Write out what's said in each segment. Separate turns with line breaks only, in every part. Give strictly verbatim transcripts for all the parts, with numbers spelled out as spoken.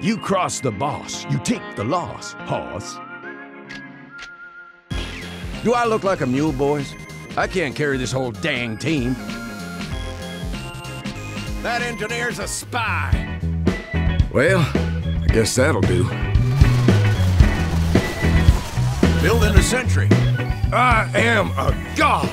You cross the boss, you take the loss, hoss. Do I look like a mule, boys? I can't carry this whole dang team. That engineer's a spy.
Well, I guess that'll do.
Building a sentry. I am a god.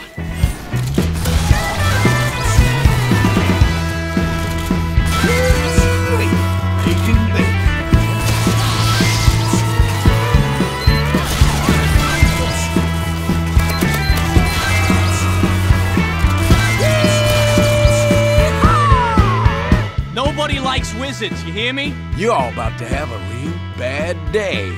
Nobody likes wizards, you hear me?
You all about to have a real bad day.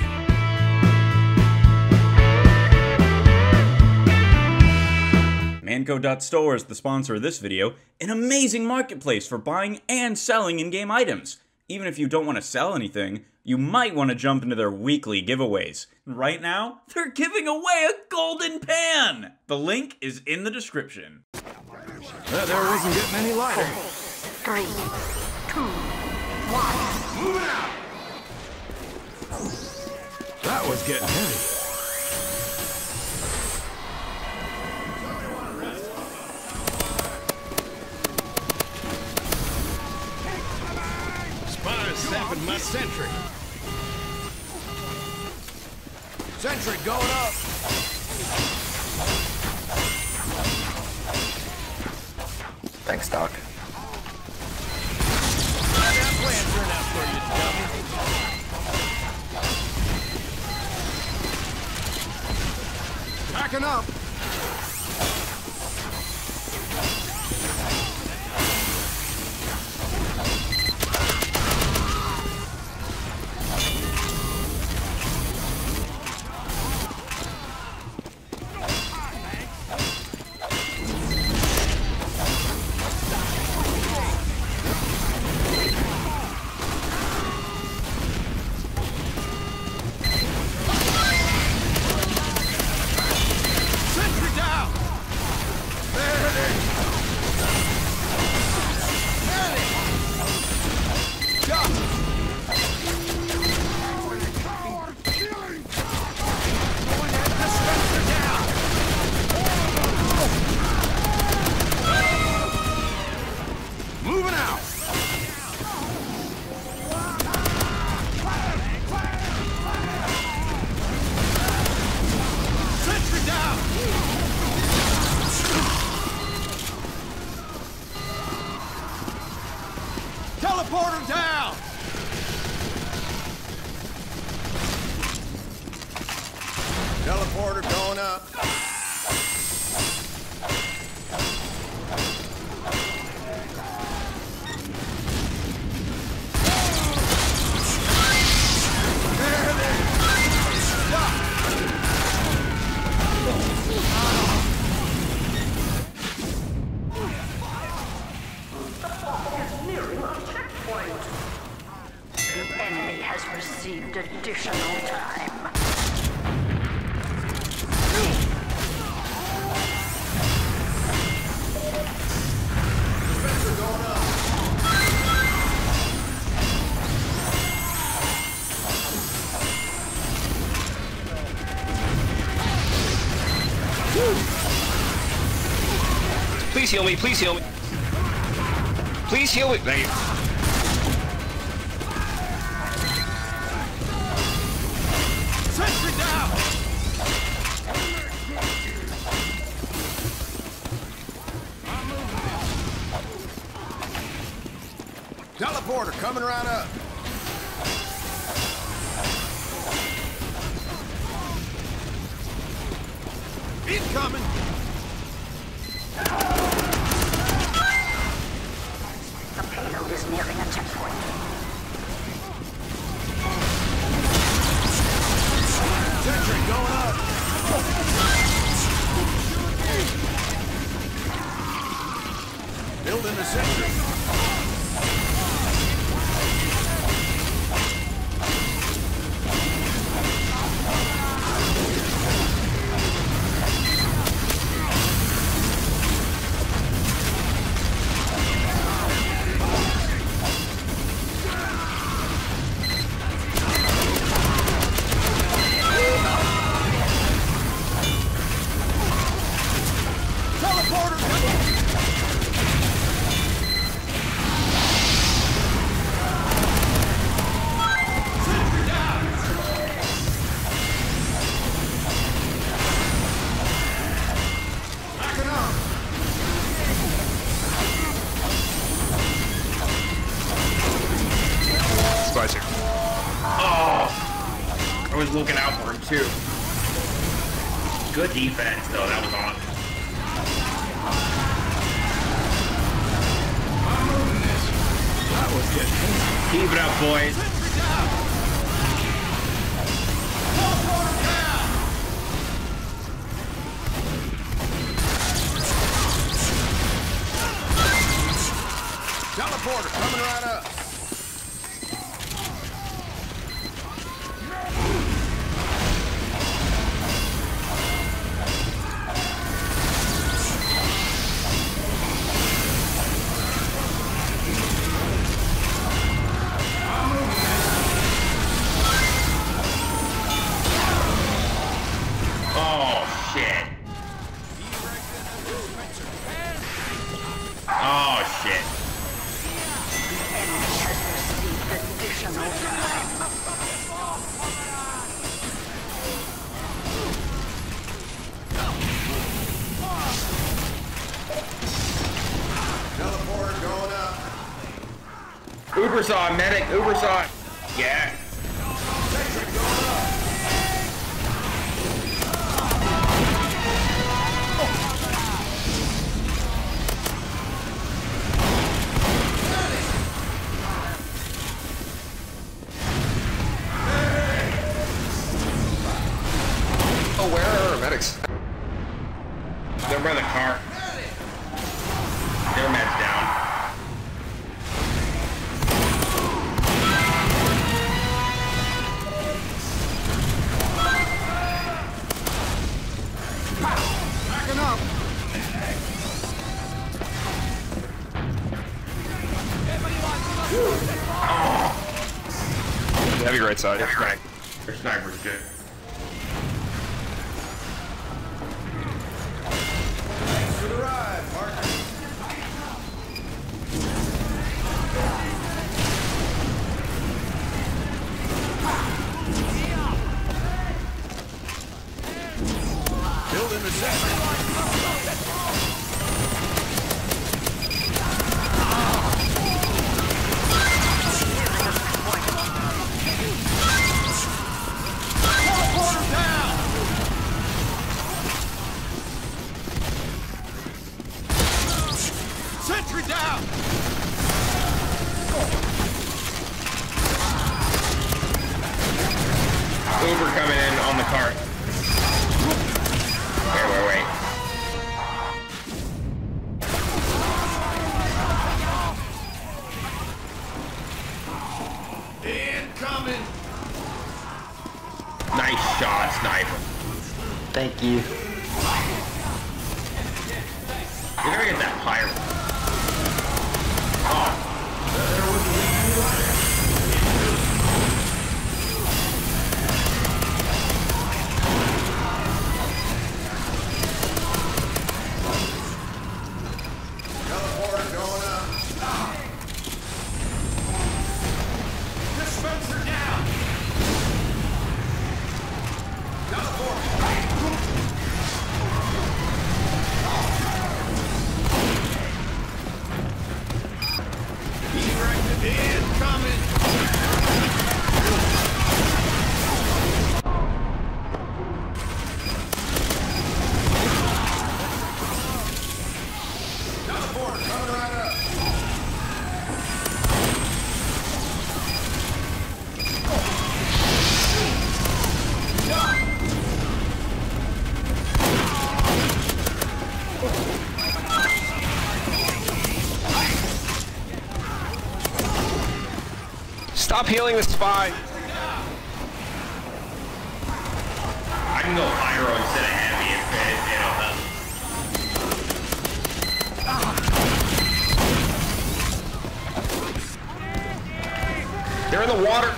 Manco dot store is the sponsor of this video, an amazing marketplace for buying and selling in-game items. Even if you don't want to sell anything, you might want to jump into their weekly giveaways. Right now, they're giving away a golden pan! The link is in the description.
Well, there wasn't getting any lighter.
Three, two, one.
Moving out! That was getting heavy. Spies sapping my sentry. Sentry going up.
Thanks, Doc.
How'd that plan turn out for you, dummy? Backing up. Moving out! Sentry down! Teleporter down! Teleporter going up.
The enemy has received additional time.
Please heal me, please heal me. Please heal me. Thank you.
Sentry down! Teleporter coming right up. Incoming!
The payload is nearing a checkpoint.
Sentry going up! Building the sentry.
visor.
Oh! I was looking out for him, too. Good defense, though. That was on.
That was good.
Keep it up, boys.
Teleporter coming right up.
Oh, shit. Oh, shit.
Additional time.
Teleporter going up.
Uber saw, medic, Uber saw. Yeah.
Oh, where are our medics?
They're by the car. Their med's down.
Backing up.
Heavy right side.
Their sniper. Their sniper's good.
To the ride, partner. Building the sector. Teleporter down. Sentry down.
Uber coming in on the cart. Wait, wait, wait.
Incoming.
Nice shot, sniper.
Thank you.
You're gonna get that pirate.
Teleporter going up. Dispenser down. Erected incoming. Teleporter coming right up.
Stop healing the spy.
I can go pyro instead of heavy if it, it'll help. They're in the water.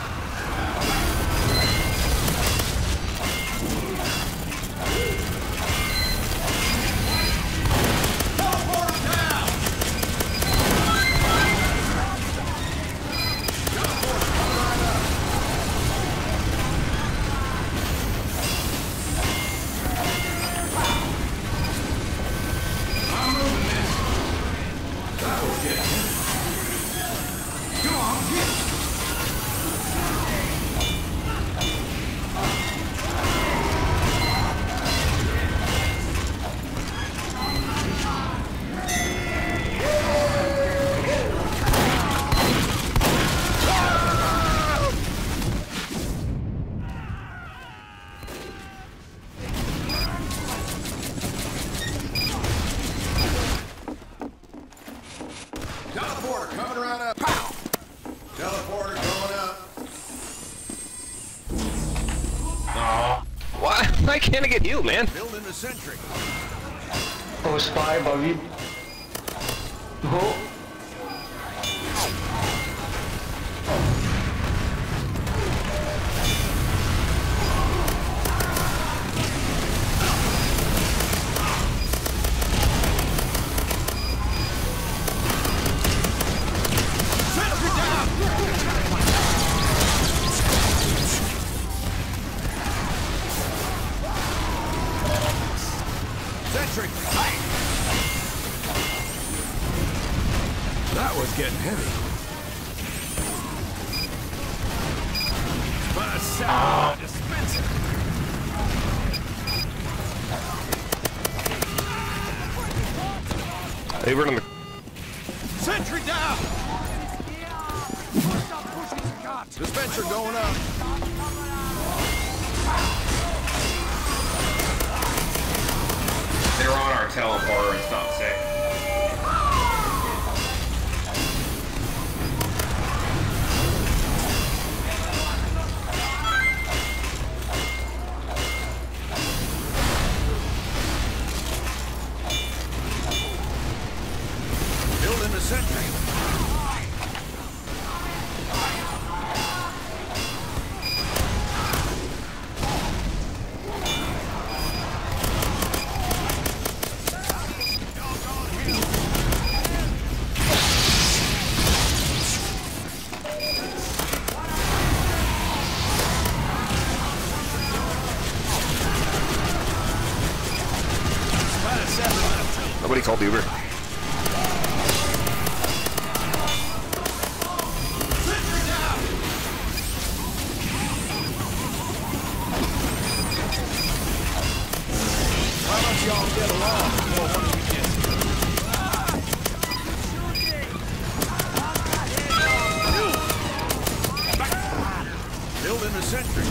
Why can't I get healed, man?
Building the sentry.
Oh, spy above you. Oh.
Sentry. That was getting heavy. But a sound dispenser.
They were in the.
Sentry down. Dispenser going up.
They're on our teleporter, it's not safe.
Building the sentry.
Nobody called Uber.
Why don't y'all get along before one of you gets here? Building the sentry.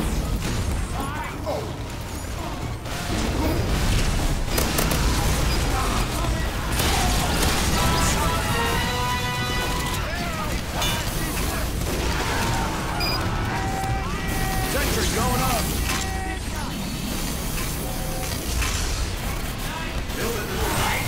Sentry going up. Building the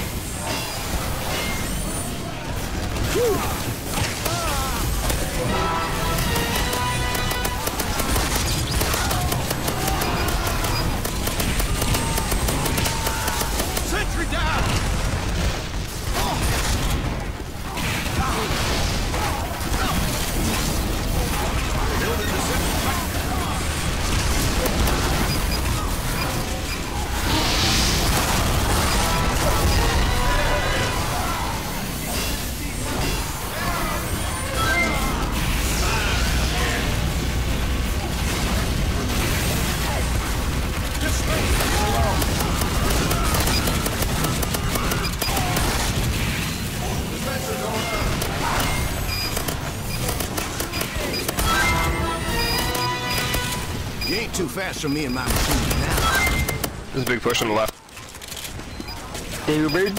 sentry down. Building the sentry. You ain't too fast for me and my machine now.
There's a big push on the left.
David Bird.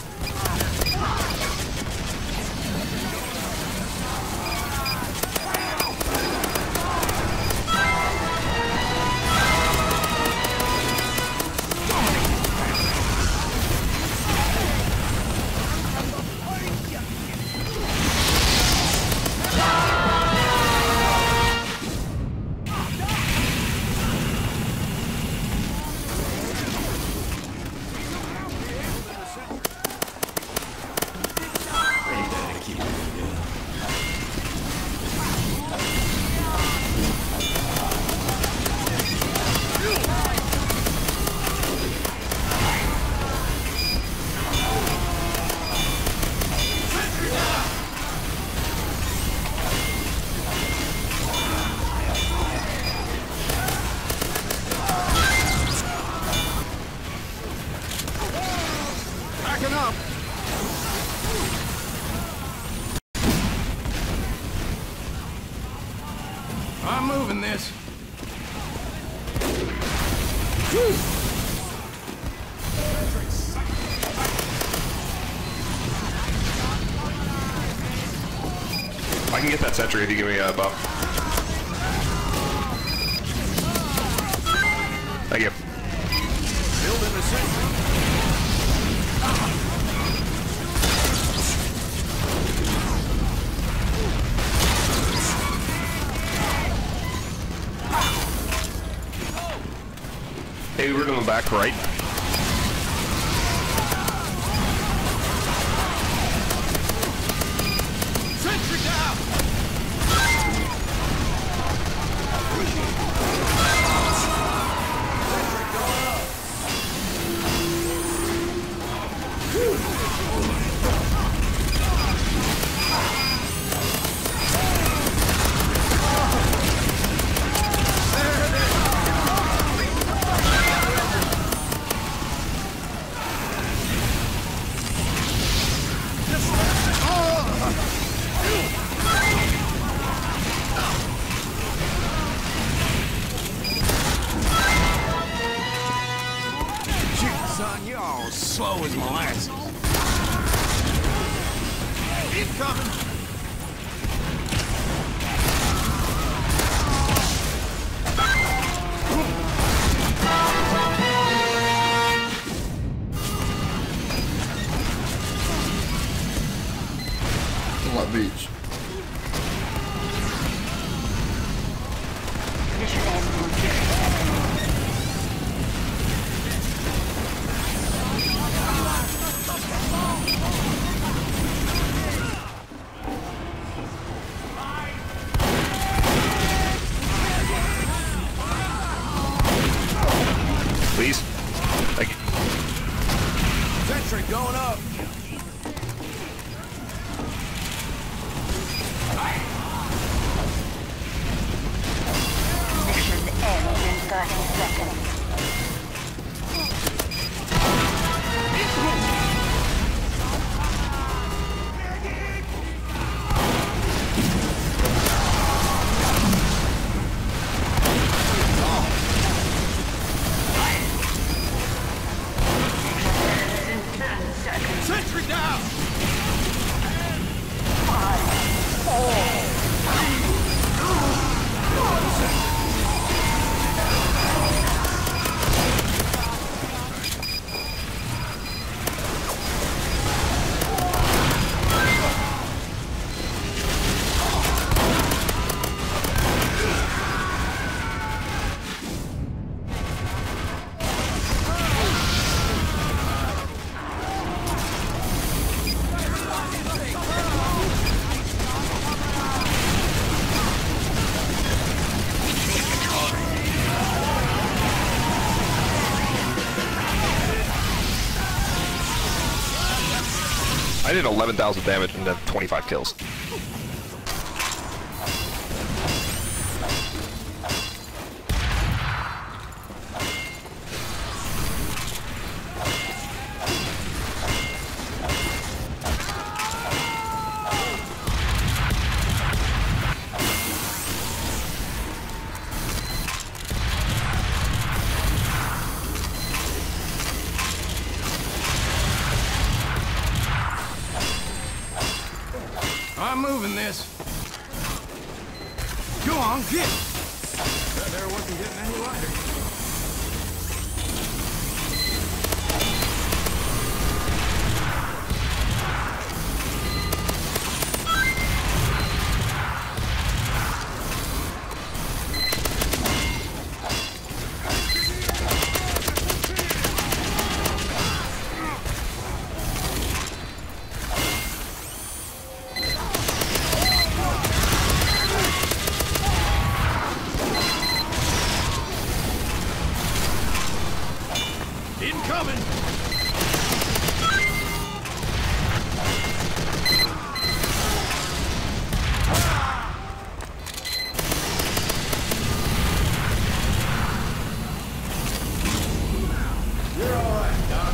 Backing up. I'm moving this.
I can get that sentry if you give me a buff. Thank you.
sentry.
Hey, we're going back right.
Sentry down! Son, you're all slow as molasses. Keep coming.
What beach?
Mission ending.
Please. Thank you.
Sentry going up.
Mission ends in thirty seconds.
Sentry down!
I did eleven thousand damage and then twenty-five kills.
I'm moving this. Go on, get! That there wasn't getting any lighter. Incoming! You're all right, Doc.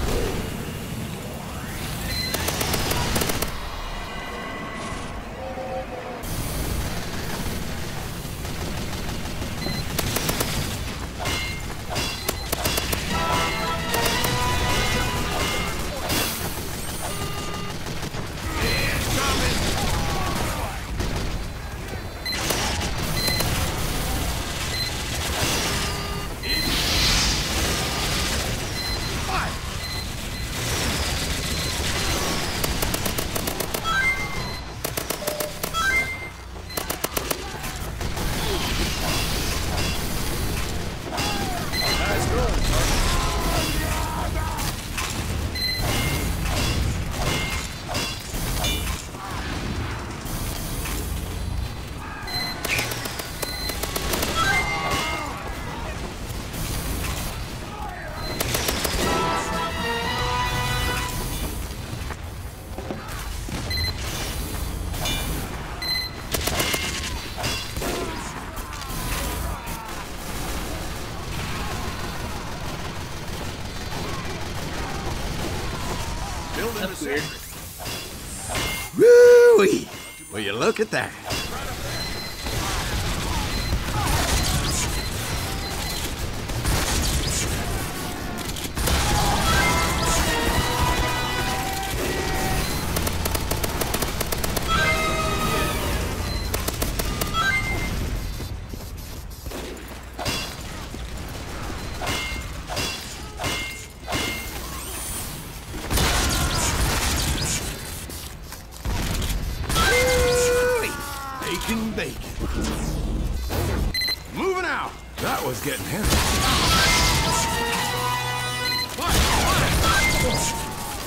Building a sentry. Woo-wee! Will you look at that? Bacon, bacon. Moving out. That was getting heavy. What? What?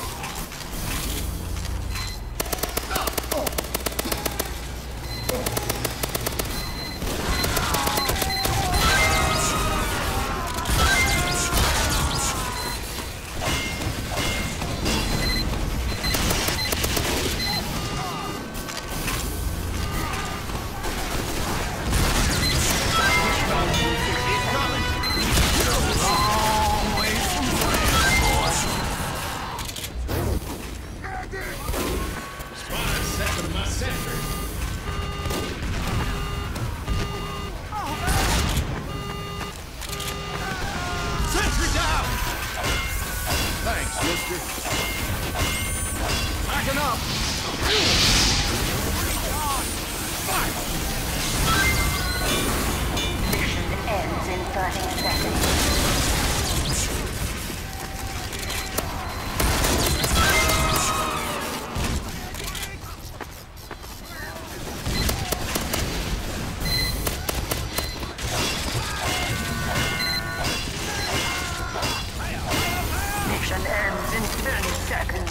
Backing up!
Mission ends in thirty seconds. Mission ends in ten seconds.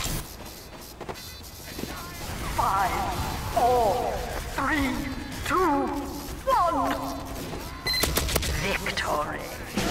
Five, four, three, two, one. Victory.